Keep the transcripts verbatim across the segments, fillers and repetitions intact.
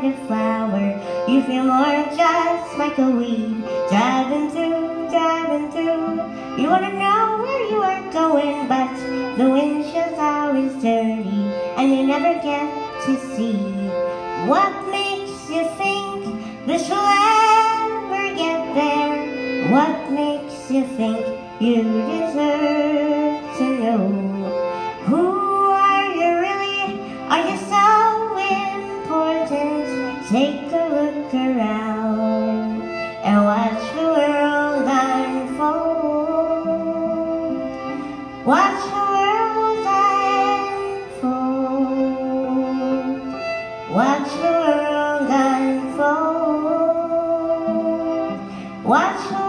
a flower. You feel more just like a weed. Driving through, driving through. You wanna know where you are going, but the windshield's always dirty, and you never get to see. What makes you think this will ever get there? What makes you think you deserve to know? Who are you really? Are you so important? Take a look around and watch the world unfold. Watch the world unfold. Watch the world unfold. Watch the world unfold.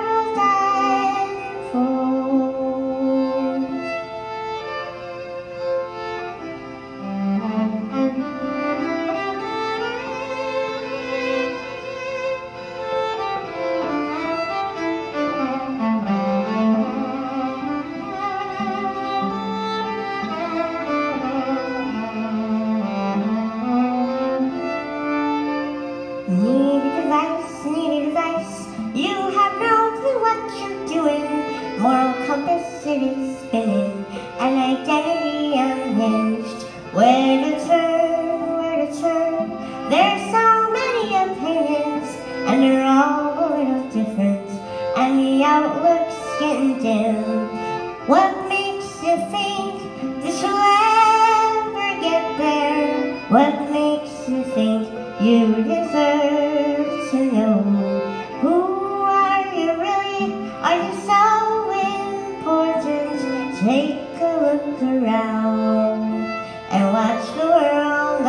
Need advice, need advice. You have no clue what you're doing. Moral compass it is spinning, an identity unhinged. Where to turn, where to turn? There's so many opinions, and they're all a little different, and the outlook's getting dim. What makes you think this will ever get there? What makes you think you deserve to know? Who are you really? Are you so important? Take a look around and watch the world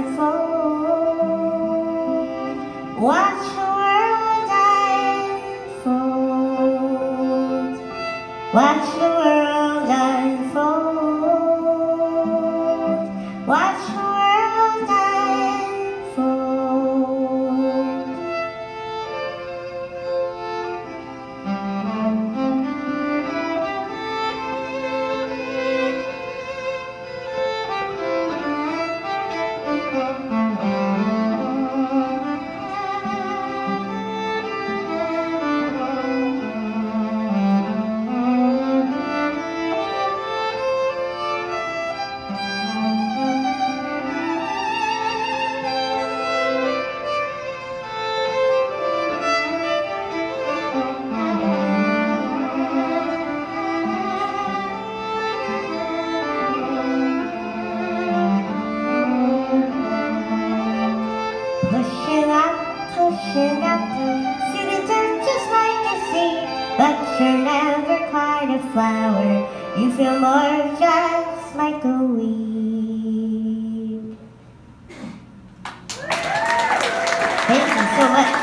unfold. Watch the world unfold. Watch the world unfold. Watch the world unfold. Pushing up, pushing up through the dirt just like a seed, but you're never quite a flower. You feel more just like a weed. Thank you so much.